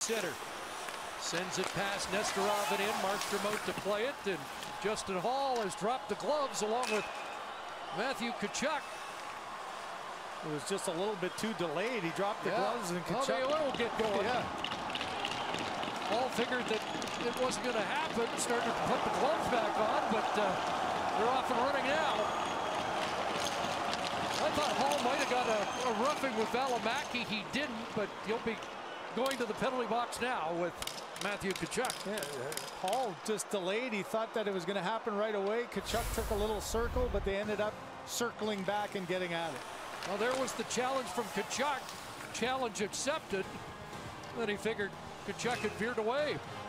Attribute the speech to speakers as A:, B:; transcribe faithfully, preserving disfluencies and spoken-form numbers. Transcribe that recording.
A: Center sends it past Nestorov and in. Markstrom out to play it, and Justin Holl has dropped the gloves along with Matthew Tkachuk.
B: It was just a little bit too delayed. He dropped the
A: yeah.
B: gloves and Tkachuk.
A: Well, the oil will get going.
B: Yeah.
A: Holl figured that it wasn't going to happen. Started to put the gloves back on, but uh, they're off and running now. I thought Holl might have got a, a roughing with Valimaki. He didn't, but he'll be going to the penalty box now with Matthew Tkachuk.
B: Yeah, Holl just delayed. He thought that it was going to happen right away. Tkachuk took a little circle, but they ended up circling back and getting at it.
A: Well, there was the challenge from Tkachuk. Challenge accepted. Then he figured Tkachuk had veered away.